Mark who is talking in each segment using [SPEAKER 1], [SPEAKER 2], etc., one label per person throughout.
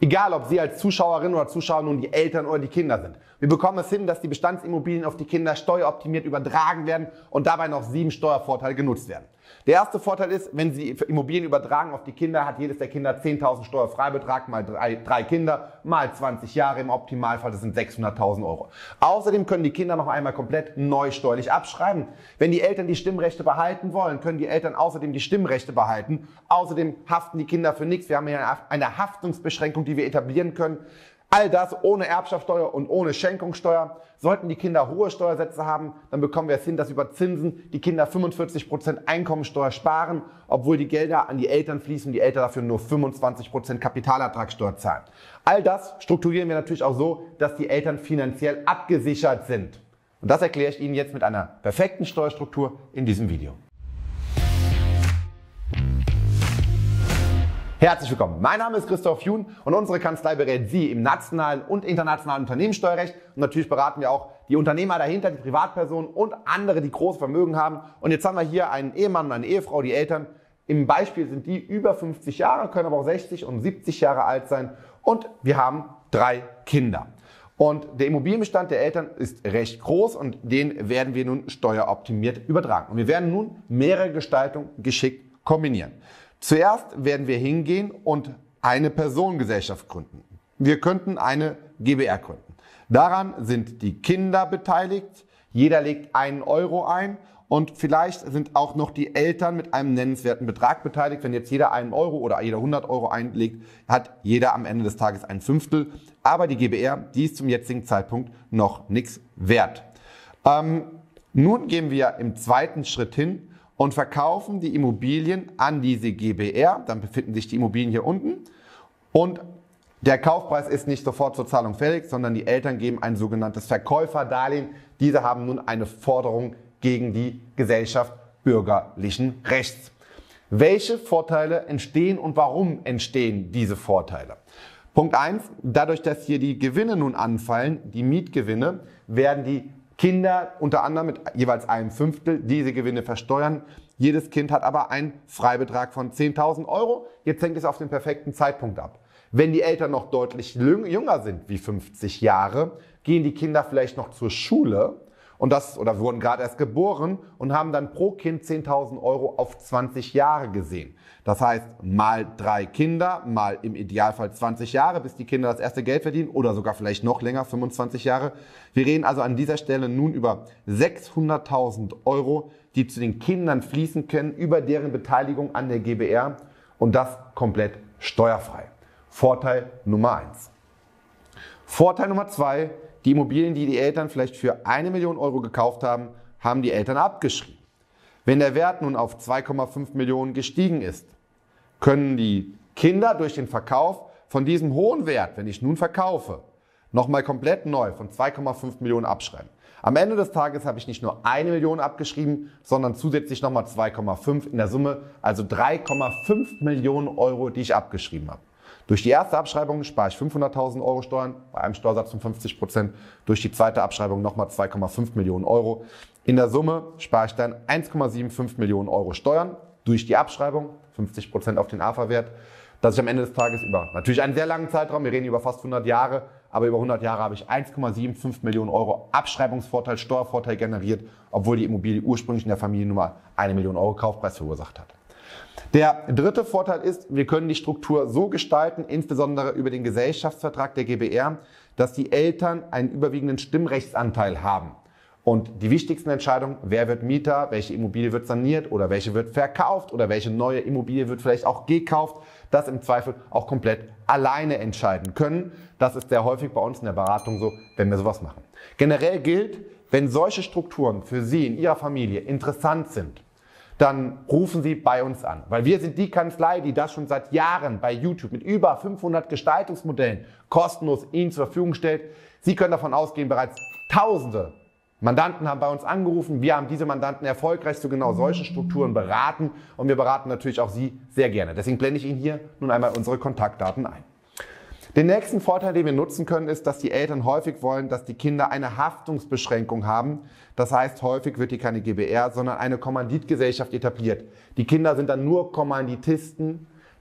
[SPEAKER 1] Egal, ob Sie als Zuschauerin oder Zuschauer nun die Eltern oder die Kinder sind. Wir bekommen es hin, dass die Bestandsimmobilien auf die Kinder steueroptimiert übertragen werden und dabei noch 7 Steuervorteile genutzt werden. Der erste Vorteil ist, wenn Sie Immobilien übertragen auf die Kinder, hat jedes der Kinder 10.000 Steuerfreibetrag mal drei Kinder, mal 20 Jahre im Optimalfall, das sind 600.000 Euro. Außerdem können die Kinder noch einmal komplett neu steuerlich abschreiben. Wenn die Eltern die Stimmrechte behalten wollen, können die Eltern außerdem die Stimmrechte behalten. Außerdem haften die Kinder für nichts. Wir haben hier eine Haftungsbeschränkung, die wir etablieren können. All das ohne Erbschaftssteuer und ohne Schenkungssteuer. Sollten die Kinder hohe Steuersätze haben, dann bekommen wir es hin, dass über Zinsen die Kinder 45% Einkommensteuer sparen, obwohl die Gelder an die Eltern fließen und die Eltern dafür nur 25% Kapitalertragssteuer zahlen. All das strukturieren wir natürlich auch so, dass die Eltern finanziell abgesichert sind. Und das erkläre ich Ihnen jetzt mit einer perfekten Steuerstruktur in diesem Video. Herzlich willkommen. Mein Name ist Christoph Jun und unsere Kanzlei berät Sie im nationalen und internationalen Unternehmenssteuerrecht. Und natürlich beraten wir auch die Unternehmer dahinter, die Privatpersonen und andere, die große Vermögen haben. Und jetzt haben wir hier einen Ehemann und eine Ehefrau, die Eltern. Im Beispiel sind die über 50 Jahre, können aber auch 60 und 70 Jahre alt sein. Und wir haben 3 Kinder. Und der Immobilienbestand der Eltern ist recht groß und den werden wir nun steueroptimiert übertragen. Und wir werden nun mehrere Gestaltungen geschickt kombinieren. Zuerst werden wir hingehen und eine Personengesellschaft gründen. Wir könnten eine GbR gründen. Daran sind die Kinder beteiligt. Jeder legt 1 Euro ein und vielleicht sind auch noch die Eltern mit einem nennenswerten Betrag beteiligt. Wenn jetzt jeder 1 Euro oder jeder 100 Euro einlegt, hat jeder am Ende des Tages ein Fünftel. Aber die GbR, die ist zum jetzigen Zeitpunkt noch nichts wert. Nun gehen wir im zweiten Schritt hin und verkaufen die Immobilien an diese GbR. Dann befinden sich die Immobilien hier unten und der Kaufpreis ist nicht sofort zur Zahlung fällig, sondern die Eltern geben ein sogenanntes Verkäuferdarlehen. Diese haben nun eine Forderung gegen die Gesellschaft bürgerlichen Rechts. Welche Vorteile entstehen und warum entstehen diese Vorteile? Punkt 1, dadurch, dass hier die Gewinne nun anfallen, die Mietgewinne, werden die Kinder unter anderem mit jeweils einem Fünftel diese Gewinne versteuern. Jedes Kind hat aber einen Freibetrag von 10.000 Euro. Jetzt hängt es auf den perfekten Zeitpunkt ab. Wenn die Eltern noch deutlich jünger sind, wie 50 Jahre, gehen die Kinder vielleicht noch zur Schule oder wurden gerade erst geboren und haben dann pro Kind 10.000 Euro auf 20 Jahre gesehen. Das heißt, mal 3 Kinder, mal im Idealfall 20 Jahre, bis die Kinder das erste Geld verdienen oder sogar vielleicht noch länger, 25 Jahre. Wir reden also an dieser Stelle nun über 600.000 Euro, die zu den Kindern fließen können über deren Beteiligung an der GbR und das komplett steuerfrei. Vorteil Nummer 1. Vorteil Nummer 2, die Immobilien, die die Eltern vielleicht für 1 Million Euro gekauft haben, haben die Eltern abgeschrieben. Wenn der Wert nun auf 2,5 Millionen gestiegen ist, können die Kinder durch den Verkauf von diesem hohen Wert, wenn ich nun verkaufe, nochmal komplett neu von 2,5 Millionen abschreiben. Am Ende des Tages habe ich nicht nur 1 Million abgeschrieben, sondern zusätzlich nochmal 2,5 in der Summe, also 3,5 Millionen Euro, die ich abgeschrieben habe. Durch die erste Abschreibung spare ich 500.000 Euro Steuern, bei einem Steuersatz von 50%. Durch die zweite Abschreibung nochmal 2,5 Millionen Euro. In der Summe spare ich dann 1,75 Millionen Euro Steuern durch die Abschreibung, 50% auf den AFA-Wert, dass ich am Ende des Tages über natürlich einen sehr langen Zeitraum, wir reden über fast 100 Jahre, aber über 100 Jahre habe ich 1,75 Millionen Euro Abschreibungsvorteil, Steuervorteil generiert, obwohl die Immobilie ursprünglich in der Familie nur mal 1 Million Euro Kaufpreis verursacht hat. Der dritte Vorteil ist, wir können die Struktur so gestalten, insbesondere über den Gesellschaftsvertrag der GbR, dass die Eltern einen überwiegenden Stimmrechtsanteil haben. Und die wichtigsten Entscheidungen, wer wird Mieter, welche Immobilie wird saniert oder welche wird verkauft oder welche neue Immobilie wird vielleicht auch gekauft, das im Zweifel auch komplett alleine entscheiden können. Das ist sehr häufig bei uns in der Beratung so, wenn wir sowas machen. Generell gilt, wenn solche Strukturen für Sie in Ihrer Familie interessant sind, dann rufen Sie bei uns an. Weil wir sind die Kanzlei, die das schon seit Jahren bei YouTube mit über 500 Gestaltungsmodellen kostenlos Ihnen zur Verfügung stellt. Sie können davon ausgehen, bereits Tausende Mandanten haben bei uns angerufen. Wir haben diese Mandanten erfolgreich zu genau solchen Strukturen beraten und wir beraten natürlich auch Sie sehr gerne. Deswegen blende ich Ihnen hier nun einmal unsere Kontaktdaten ein. Den nächsten Vorteil, den wir nutzen können, ist, dass die Eltern häufig wollen, dass die Kinder eine Haftungsbeschränkung haben. Das heißt, häufig wird hier keine GbR, sondern eine Kommanditgesellschaft etabliert. Die Kinder sind dann nur Kommanditisten.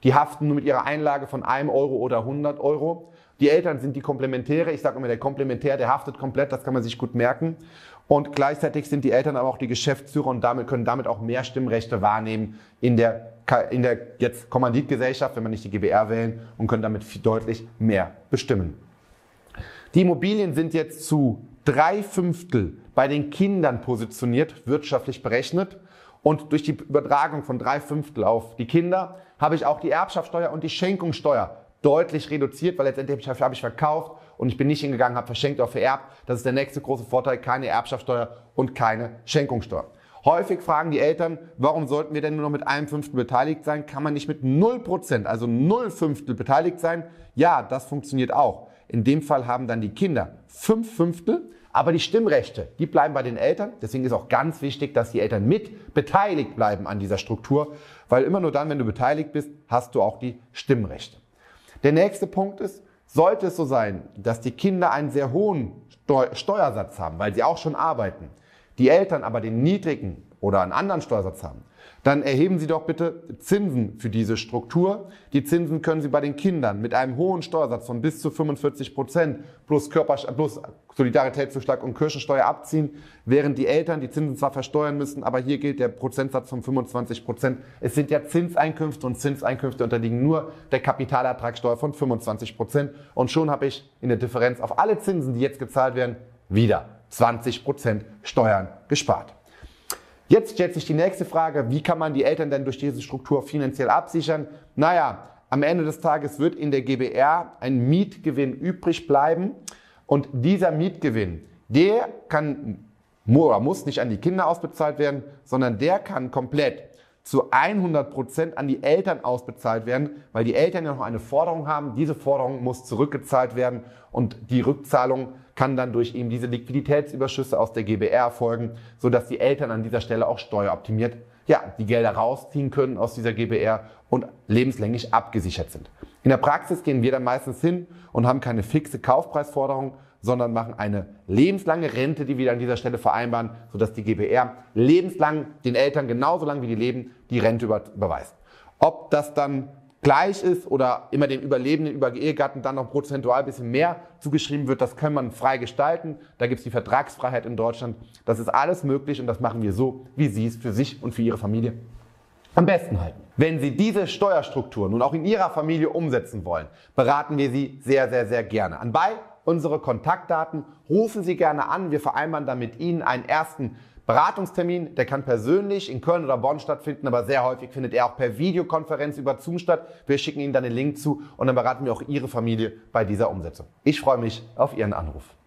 [SPEAKER 1] Die haften nur mit ihrer Einlage von 1 Euro oder 100 Euro. Die Eltern sind die Komplementäre. Ich sage immer, der Komplementär, der haftet komplett, das kann man sich gut merken. Und gleichzeitig sind die Eltern aber auch die Geschäftsführer und können damit auch mehr Stimmrechte wahrnehmen in der jetzt Kommanditgesellschaft, wenn man nicht die GbR wählen, und können damit deutlich mehr bestimmen. Die Immobilien sind jetzt zu 3/5 bei den Kindern positioniert, wirtschaftlich berechnet. Und durch die Übertragung von 3/5 auf die Kinder habe ich auch die Erbschaftssteuer und die Schenkungssteuer deutlich reduziert, weil letztendlich habe ich verkauft und ich bin nicht hingegangen, habe verschenkt oder vererbt. Das ist der nächste große Vorteil, keine Erbschaftssteuer und keine Schenkungssteuer. Häufig fragen die Eltern, warum sollten wir denn nur noch mit 1/5 beteiligt sein? Kann man nicht mit 0%, also 0/5 beteiligt sein? Ja, das funktioniert auch. In dem Fall haben dann die Kinder 5/5, aber die Stimmrechte, die bleiben bei den Eltern. Deswegen ist auch ganz wichtig, dass die Eltern mit beteiligt bleiben an dieser Struktur, weil immer nur dann, wenn du beteiligt bist, hast du auch die Stimmrechte. Der nächste Punkt ist, sollte es so sein, dass die Kinder einen sehr hohen Steuersatz haben, weil sie auch schon arbeiten, die Eltern aber den niedrigen oder einen anderen Steuersatz haben, dann erheben Sie doch bitte Zinsen für diese Struktur. Die Zinsen können Sie bei den Kindern mit einem hohen Steuersatz von bis zu 45% plus Solidaritätszuschlag und Kirchensteuer abziehen, während die Eltern die Zinsen zwar versteuern müssen, aber hier gilt der Prozentsatz von 25%. Es sind ja Zinseinkünfte und Zinseinkünfte unterliegen nur der Kapitalertragssteuer von 25% und schon habe ich in der Differenz auf alle Zinsen, die jetzt gezahlt werden, wieder 20% Steuern gespart. Jetzt stellt sich die nächste Frage, wie kann man die Eltern denn durch diese Struktur finanziell absichern? Naja, am Ende des Tages wird in der GbR ein Mietgewinn übrig bleiben und dieser Mietgewinn, der kann oder muss nicht an die Kinder ausbezahlt werden, sondern der kann komplett zu 100% an die Eltern ausbezahlt werden, weil die Eltern ja noch eine Forderung haben. Diese Forderung muss zurückgezahlt werden und die Rückzahlung kann dann durch eben diese Liquiditätsüberschüsse aus der GbR erfolgen, sodass die Eltern an dieser Stelle auch steueroptimiert die Gelder rausziehen können aus dieser GbR und lebenslänglich abgesichert sind. In der Praxis gehen wir dann meistens hin und haben keine fixe Kaufpreisforderung, sondern machen eine lebenslange Rente, die wir an dieser Stelle vereinbaren, sodass die GbR lebenslang den Eltern genauso lange wie die leben, die Rente überweist. Ob das dann gleich ist oder immer dem Überlebenden über Ehegatten dann noch prozentual ein bisschen mehr zugeschrieben wird, das kann man frei gestalten. Da gibt es die Vertragsfreiheit in Deutschland. Das ist alles möglich und das machen wir so, wie Sie es für sich und für Ihre Familie am besten halten. Wenn Sie diese Steuerstruktur nun auch in Ihrer Familie umsetzen wollen, beraten wir Sie sehr, sehr, sehr gerne. Anbei unsere Kontaktdaten, rufen Sie gerne an. Wir vereinbaren dann mit Ihnen einen ersten Beratungstermin. Der kann persönlich in Köln oder Bonn stattfinden, aber sehr häufig findet er auch per Videokonferenz über Zoom statt. Wir schicken Ihnen dann den Link zu und dann beraten wir auch Ihre Familie bei dieser Umsetzung. Ich freue mich auf Ihren Anruf.